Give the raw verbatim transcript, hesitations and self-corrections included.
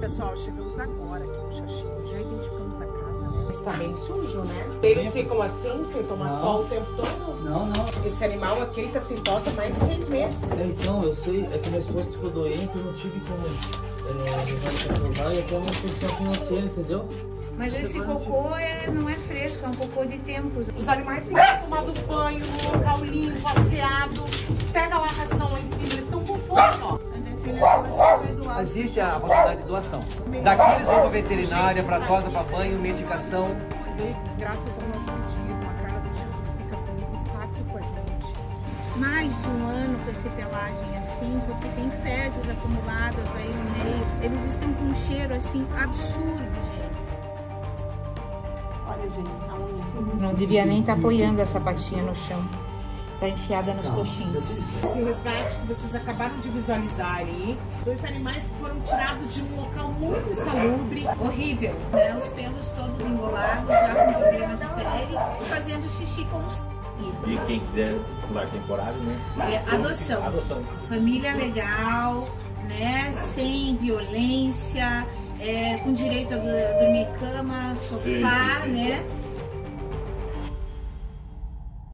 Pessoal, chegamos agora aqui no Xaxim. Já identificamos a casa, né? Está bem sujo, né? Eles ficam assim, sem tomar não. sol o tempo todo? Não, não. Esse animal aqui, ele tá sem tosse há mais de seis meses. É, então, eu sei. É que minha esposa ficou doente, eu não tive como é, levar ele pra provar e até uma intenção financeira, entendeu? Mas esse cocô é, não é fresco, é um cocô de tempos. Os animais têm que ter tomado banho no local limpo, passeado. Pega lá a ração lá em cima, eles estão com fome, ó. Existe a possibilidade de doação. Daqui eles vão para veterinária, para tosa, para banho, medicação. Graças ao nosso pedido, a Carla do Instituto Fica Comigo está aqui com a gente. Mais de um ano com essa pelagem assim, porque tem fezes acumuladas aí no meio. Eles estão com um cheiro assim absurdo, gente. Olha, gente, tá um assim. Não devia nem estar apoiando essa patinha no chão. Tá enfiada nos coxins. Esse resgate que vocês acabaram de visualizar aí, dois animais que foram tirados de um local muito insalubre, horrível, né? Os pelos todos engolados, já com problemas de pele, fazendo xixi como se... E quem quiser lar temporário, né? É, adoção. Adoção. Família legal, né? Sem violência, é, com direito a dormir em cama, sofá, sim, sim, sim. né?